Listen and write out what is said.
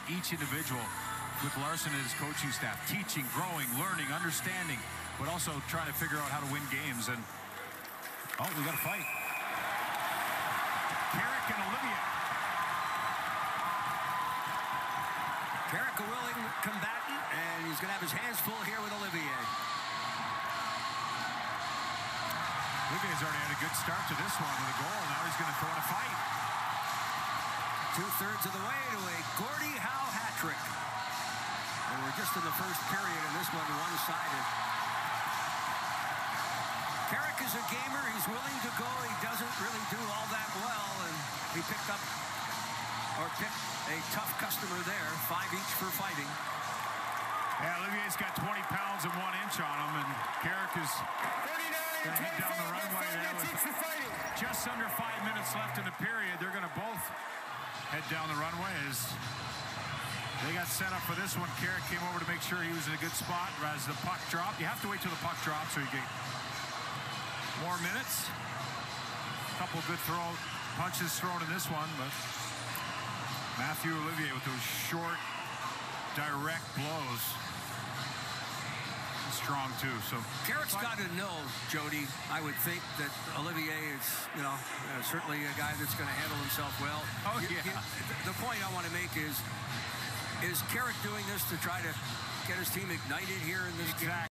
each individual with Larson and his coaching staff, teaching, growing, learning, understanding, but also trying to figure out how to win games. And we got a fight. Carrick and Olivier. Carrick, a willing combatant, and he's going to have his hands full here with Olivier. Olivier's already had a good start to this one with a goal. Now he's going to throw in a fight. 2/3 of the way to a Gordie Howe hat trick. And we're just in the first period, and this one one-sided. Carrick is a gamer. He's willing to go. He doesn't really do all that well, and he picked a tough customer there. 5 each for fighting. Yeah, Olivier's got 20 pounds and 1 inch on him, and Carrick is going to head down the runway there with just under 5 minutes left in the period. They're going to both head down the runway as they got set up for this one. Carrick came over to make sure he was in a good spot as the puck dropped. You have to wait till the puck drops so you get more minutes. A couple good punches thrown in this one, but Mathieu Olivier with those short, direct blows. Strong too. So Carrick's got to know, Jody, I would think that Olivier is, certainly a guy that's going to handle himself well. The point I want to make is Carrick doing this to try to get his team ignited here in this game?